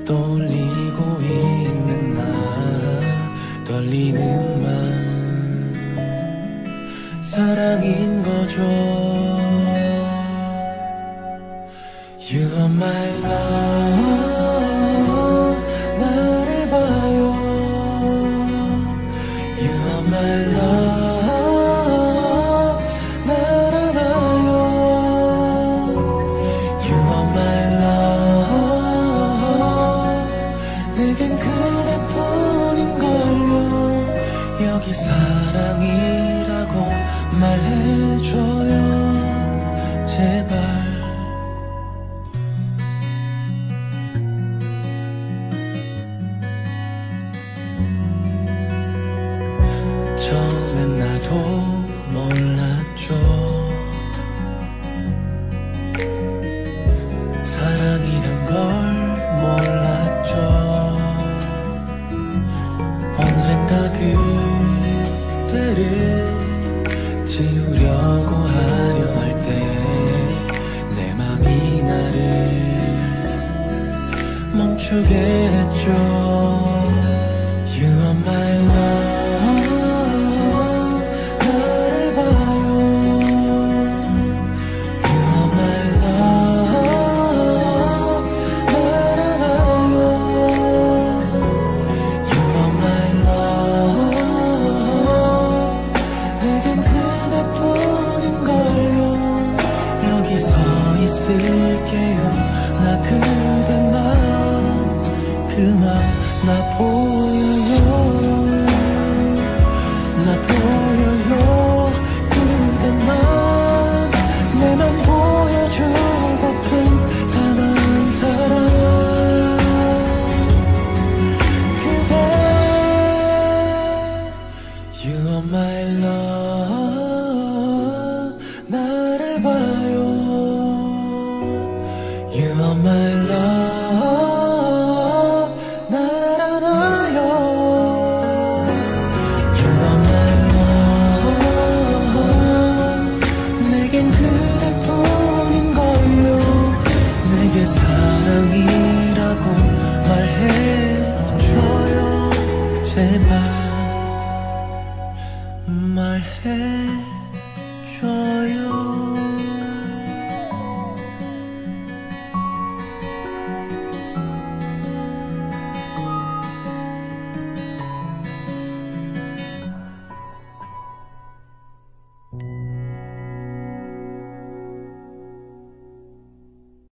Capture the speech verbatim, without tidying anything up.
떠올리고 있는 나 떨리는 맘 사랑인 거죠. You are my love 나를 봐요. You are my love 날 안아요. You are my love 내겐 그대뿐인걸요. 여기 사랑이라고 말해줘요 제발. 처음엔 나도 몰랐죠. 사랑이란 걸 몰랐죠. 언젠가 그대를 지우려고 하려 할 때 내 맘이 나를 멈추게 했죠. You are my love 나를 봐요. You are my love 날 안아요. You are my love 내겐 그대뿐인걸요. 여기 서 있을게요. 나 그대만 그 맘 나 보여요. 나 보여요. 그대만 내만 보여주고픈 단 한 사람 그대. You are my love 나를 봐요. You are my love 날 안아요. You are my love 내겐 그대뿐인걸요. 내게 사랑이라고 말해줘요 제발. 말해줘요.